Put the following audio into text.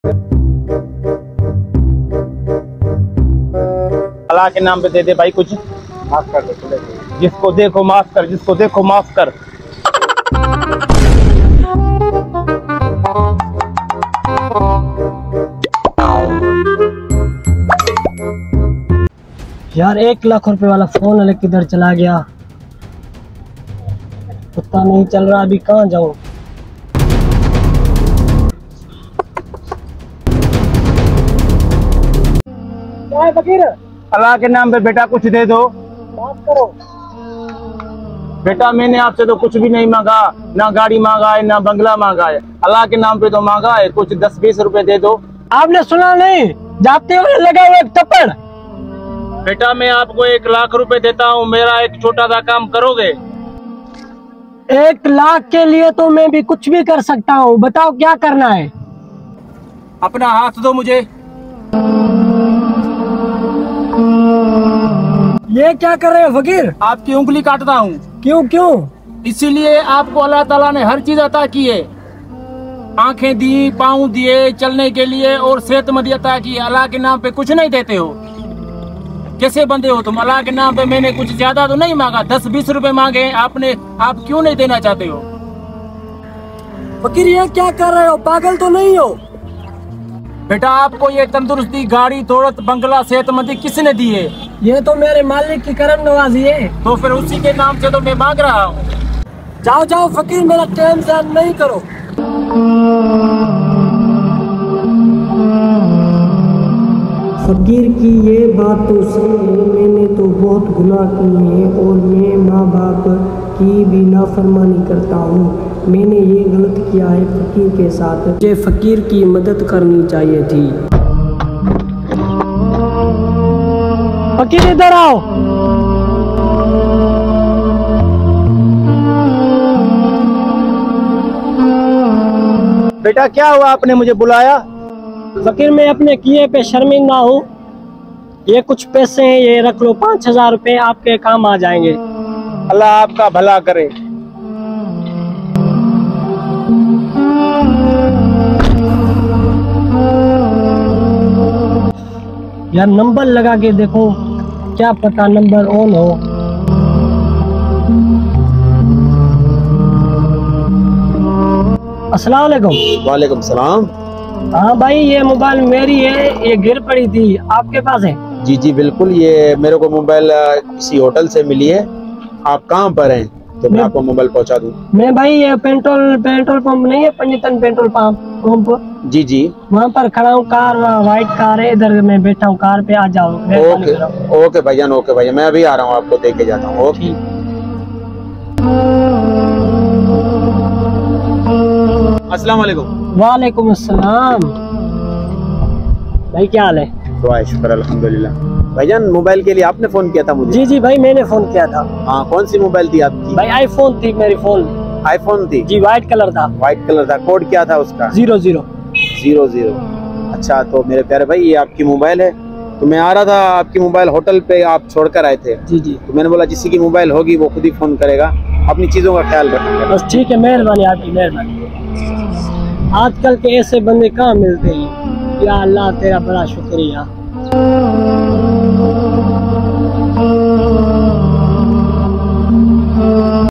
अल्लाह के नाम पे दे दे भाई, कुछ माफ कर दे। जिसको देखो माफ कर, जिसको देखो माफ कर। यार 1 लाख रुपए वाला फोन अलग किधर चला गया, पता नहीं चल रहा, अभी कहाँ जाऊं। क्या है फकीर? अल्लाह के नाम पे बेटा कुछ दे दो, माफ करो। बेटा मैंने आपसे तो कुछ भी नहीं मांगा, ना गाड़ी मांगा है ना बंगला मांगा है, अल्लाह के नाम पे तो मांगा है, कुछ 10-20 रुपए दे दो। आपने सुना नहीं, जाते हुए लगा हुआ एक थप्पड़। बेटा मैं आपको 1 लाख रुपए देता हूँ, मेरा एक छोटा सा काम करोगे? 1 लाख के लिए तो मैं भी कुछ भी कर सकता हूँ, बताओ क्या करना है? अपना हाथ दो मुझे। ये क्या कर रहे हो फकीर? आपकी उंगली काटता हूँ। क्यों क्यों? इसीलिए आपको अल्लाह ताला ने हर चीज अता की है, आंखें दी, पाँव दिए चलने के लिए और सेहतमंदी अता की। अल्लाह के नाम पे कुछ नहीं देते हो, कैसे बंदे हो तुम? अल्लाह के नाम पे मैंने कुछ ज्यादा तो नहीं मांगा, 10-20 रुपए मांगे आपने, आप क्यों नहीं देना चाहते हो? फकीर ये क्या कर रहे हो, पागल तो नहीं हो? बेटा आपको ये तंदुरुस्ती, गाड़ी, दौलत, बंगला, सेहतमंदी किसने दी है? ये तो मेरे मालिक की करम नवाजी है। तो फिर उसी के नाम से तो मैं मांग रहा हूँ। जाओ जाओ फकीर, मेरा टाइम ज़ाया नहीं करो। फकीर की ये बात तो सही है, मैंने तो बहुत गुनाह किए हैं और मैं माँ बाप की भी नाफरमानी करता हूँ। मैंने ये गलत किया है फकीर के साथ, मुझे फकीर की मदद करनी चाहिए थी। फकीर इधर आओ। बेटा क्या हुआ, आपने मुझे बुलाया? फकीर मैं अपने किए पे शर्मिंदा हूँ, ये कुछ पैसे हैं, ये रख लो, 5000 रुपए आपके काम आ जाएंगे। अल्लाह आपका भला करे। यार नंबर लगा के देखो, क्या पता नंबर ऑन हो। अस्सलाम वालेकुम। वालेकुम सलाम। हाँ भाई ये मोबाइल मेरी है, ये गिर पड़ी थी, आपके पास है? जी जी बिल्कुल, ये मेरे को मोबाइल किसी होटल से मिली है। आप कहाँ पर हैं तो मैं आपको मोबाइल पहुँचा दूँ? मैं भाई ये पेट्रोल पंप नहीं है, पंजतन पेट्रोल पंप, जी जी वहाँ पर खड़ा हूँ, कार वाइट कार है, इधर मैं बैठा हूँ कार पे, आ जाओ। ओके भाईजान, ओके भाईजान, मैं अभी आ रहा हूँ, आपको दे के जाता हूँ। ओके। अस्सलाम वालेकुम। वालेकुम अस्सलाम। भाई क्या हाल है? दुआ शुक्र अल्हम्दुलिल्लाह। भाईजान मोबाइल के लिए आपने फोन किया था मुझे? जी जी भाई मैंने फोन किया था। हाँ कौन सी मोबाइल थी आपकी? भाई आईफोन थी मेरी फोन। आईफोन थी जी, व्हाइट कलर था। व्हाइट कलर था, कोड क्या था उसका? 00। अच्छा तो मेरे प्यारे भाई ये आपकी मोबाइल है, तो मैं आ रहा था, आपकी मोबाइल होटल पे आप छोड़कर आए थे। जी जी। तो मैंने बोला जिसकी की मोबाइल होगी वो खुद ही फोन करेगा, अपनी चीजों का ख्याल रखेंगे। बस ठीक है, मेहरबानी आपकी, मेहरबानी। आजकल के ऐसे बंदे कहाँ मिलते हैं, या अल्लाह तेरा बड़ा शुक्रिया।